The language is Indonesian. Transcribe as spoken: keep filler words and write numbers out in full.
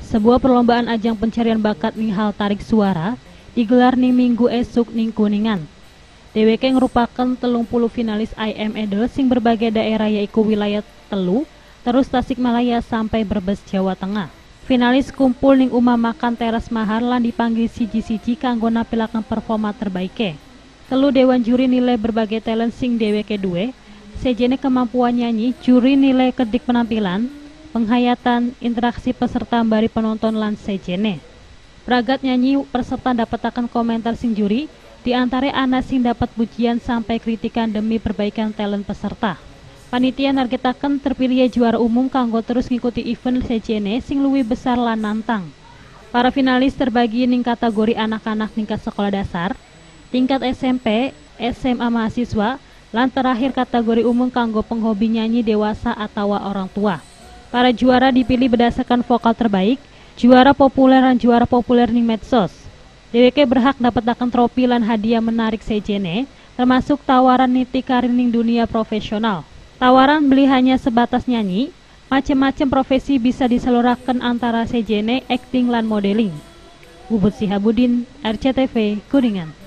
Sebuah perlombaan ajang pencarian bakat ning hal tarik suara digelar ning minggu esuk ning Kuningan. Dheweke ngrupakan telung puluh finalis I M Idol sing berbagai daerah yaiku wilayah telu, terus Tasikmalaya sampai Brebes, Jawa Tengah. Finalis kumpul ning Uma Makan Teras Mahar lan dipanggil siji-siji kanggo nampilaken performa terbaike. Telu dewan juri nilai berbagai talent sing dheweke duwe, sejene kemampuan nyanyi, juri nilai kedik penampilan, penghayatan, interaksi peserta mbari penonton lan sejene. Pragat nyanyi peserta dapataken komentar sing juri, di antara ana sing dapat pujian sampai kritikan demi perbaikan talent peserta. Panitia nargetaken terpilih juara umum kanggo terus ngikuti event sejene sing luwih besar lan nantang. Para finalis terbagi ning kategori anak-anak tingkat sekolah dasar, tingkat S M P, S M A mahasiswa, lan terakhir kategori umum kanggo penghobi nyanyi dewasa atau orang tua. Para juara dipilih berdasarkan vokal terbaik, juara populer dan juara populer ning medsos. Dheweke berhak dapetaken tropi lan hadiah menarik sejene, termasuk tawaran niti karir ning dunia profesional. Tawaran beli hanya sebatas nyanyi, macam-macam profesi bisa disaluraken antara sejene, acting lan modeling. Bubut Sihabudin, R C T V, Kuningan.